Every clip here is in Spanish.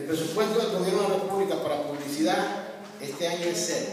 presupuesto del Gobierno de la República para publicidad este año es cero.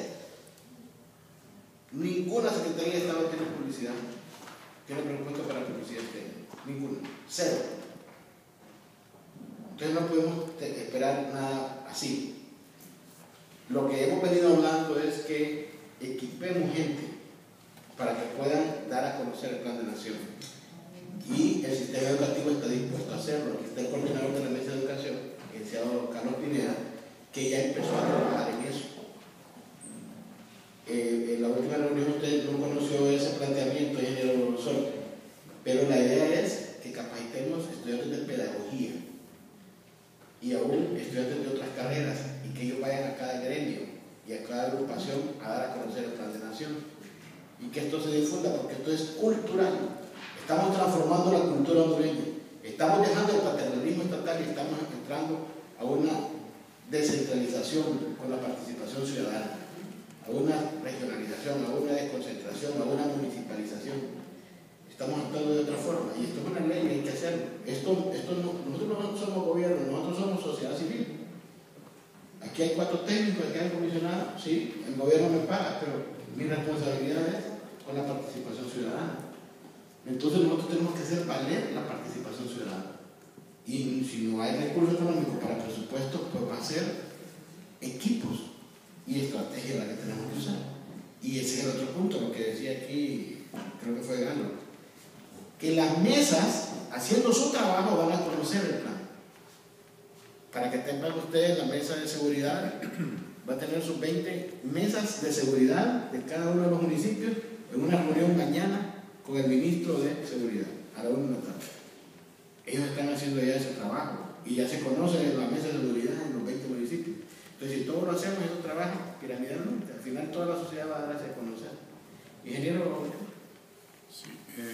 Ninguna secretaría de Estado tiene publicidad, tiene presupuesto para publicidad este año. Ninguna. Cero. Entonces no podemos esperar nada así. Lo que hemos venido hablando es que equipemos gente para que puedan dar a conocer el Plan de Nación. Y el sistema educativo está dispuesto a hacerlo. Aquí está el coordinador de la Mesa de Educación, el licenciado Carlos Pineda, que ya empezó a trabajar en eso. En la última reunión usted no conoció ese planteamiento, ingeniero Sol, pero la idea es que capacitemos estudiantes de pedagogía y aún estudiantes de otras carreras y que ellos vayan a cada gremio y a cada agrupación a dar a conocer el Plan de Nación y que esto se difunda, porque esto es cultural. Estamos transformando la cultura hondureña, estamos dejando el paternalismo estatal y estamos entrando a una descentralización con la participación ciudadana, a una regionalización, a una desconcentración, a una municipalización. Estamos actuando de otra forma y esto es una ley y hay que hacerlo. Nosotros no somos gobierno, nosotros somos sociedad civil. Aquí hay 4 técnicos, aquí hay comisionados, sí, el gobierno me paga, pero mi responsabilidad es con la participación ciudadana. Entonces nosotros tenemos que hacer valer la participación ciudadana. Y si no hay recursos económicos para presupuestos, pues va a ser equipos y estrategia la que tenemos que usar. Y ese es el otro punto, lo que decía aquí, creo que fue Galo, que las mesas, haciendo su trabajo, van a conocer el plan. Para que tengan ustedes, la mesa de seguridad va a tener sus 20 mesas de seguridad de cada uno de los municipios en una reunión mañana con el ministro de Seguridad, a la 1 de la tarde. Ellos están haciendo ya ese trabajo y ya se conocen la mesa de seguridad en los 20 municipios. Entonces, si todos lo hacemos, eso trabaja piramidalmente. Al final, toda la sociedad va a darse a conocer. Ingeniero. Sí,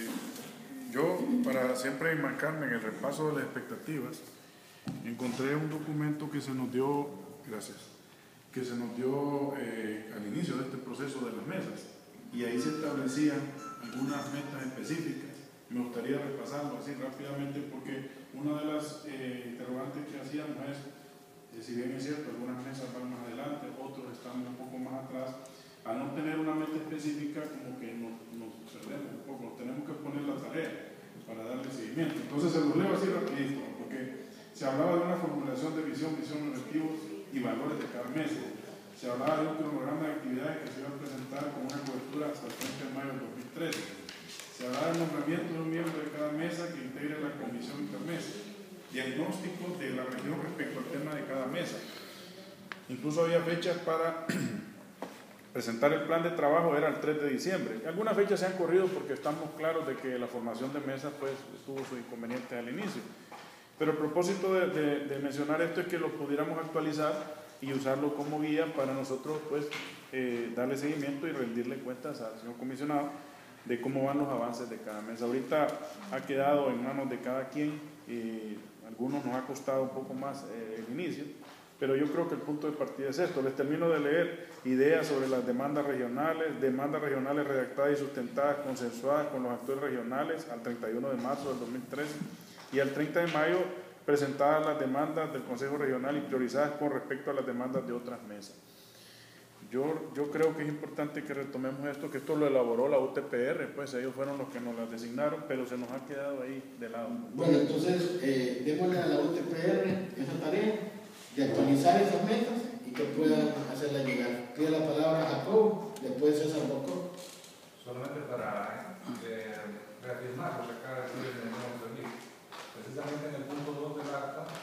yo, para siempre enmarcarme en el repaso de las expectativas, encontré un documento que se nos dio, gracias, que se nos dio al inicio de este proceso de las mesas, y ahí se establecían algunas metas específicas. Me gustaría repasarlo así rápidamente porque una de las interrogantes que hacíamos es, si bien es cierto, algunas mesas van más adelante, otros están un poco más atrás, al no tener una meta específica como que nos perdemos un poco, tenemos que poner la tarea para darle seguimiento. Entonces se los leo así rapidito, porque se hablaba de una formulación de visión, objetivos y valores de cada mes. Se hablaba de un cronograma de actividades que se iba a presentar con una cobertura hasta el 30 de mayo del 2013. Se hablaba del nombramiento de un miembro de cada mesa que integre la comisión intermesa. Diagnóstico de la región respecto al tema de cada mesa. Incluso había fechas para presentar el plan de trabajo, era el 3 de diciembre. Algunas fechas se han corrido porque estamos claros de que la formación de mesas pues, tuvo sus inconvenientes al inicio. Pero el propósito de mencionar esto es que lo pudiéramos actualizar y usarlo como guía para nosotros pues, darle seguimiento y rendirle cuentas al señor comisionado de cómo van los avances de cada mesa. Ahorita ha quedado en manos de cada quien y algunos nos ha costado un poco más el inicio, pero yo creo que el punto de partida es esto. Les termino de leer ideas sobre las demandas regionales redactadas y sustentadas, consensuadas con los actores regionales al 31 de marzo del 2013 y al 30 de mayo presentadas las demandas del Consejo Regional y priorizadas con respecto a las demandas de otras mesas. Yo creo que es importante que retomemos esto, que esto lo elaboró la UTPR, pues ellos fueron los que nos las designaron, pero se nos ha quedado ahí de lado. Bueno, entonces démosle a la UTPR esa tarea de actualizar esas metas y que puedan hacerla llegar. Pide la palabra a Jacob, después César Bocó. Solamente para reafirmar lo que acaba de decir el nuevo servicio. Precisamente en el punto 2 del acta